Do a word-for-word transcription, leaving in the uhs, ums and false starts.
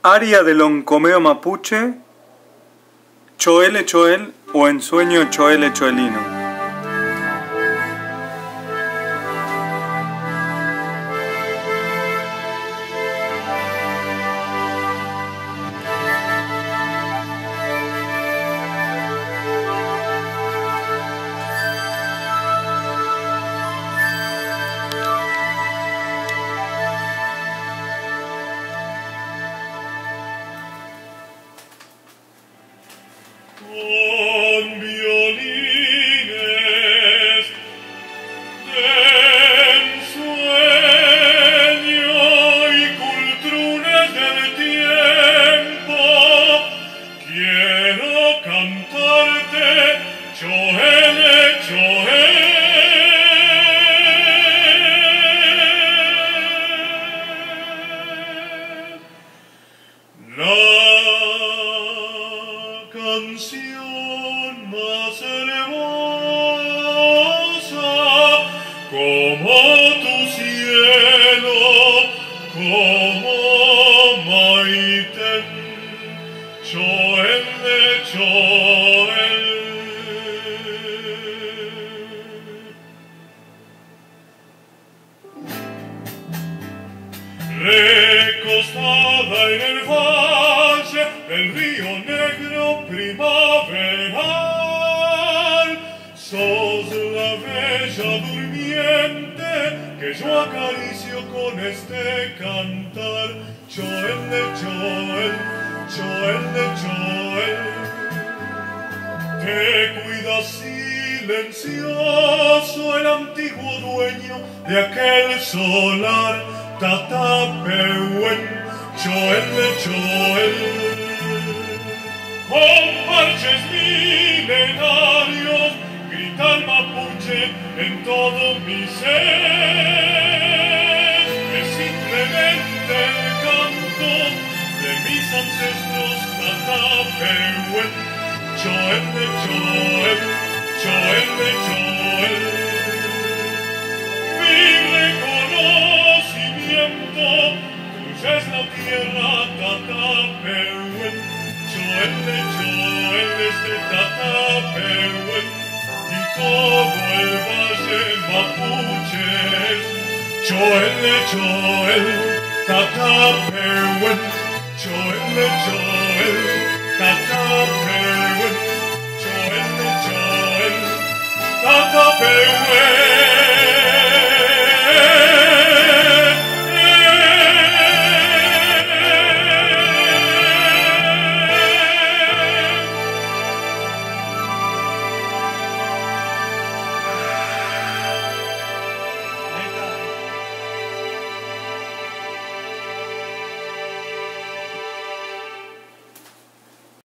Aria del oncomeo mapuche, choele choel o ensueño choele choelino. Con violines de ensueño y cultrunes del tiempo, quiero cantarte, choele, choele. La canción más hermosa, como tu cielo, como Maiten, choele, choele. Recostada en el valle del río negro primaveral, sos la bella durmiente que yo acaricio con este cantar. Choele, choel, choele, choel, te cuida silencioso el antiguo dueño de aquel solar. Tatapehuen, choele, choel, con parches milenarios grita el mapuche en todo mi ser. Es simplemente el canto de mis ancestros. Tatapehuen, choele, choel, choele, choel. Mi reconocimiento, tuya es la tierra, Tatapehuen, choele, choele, este Tatapehuen, y todo el valle mapuche es. Choele, choel, Tatapehuen, choele, choel, Tatapehuen, choele, choel, Tatapehuen.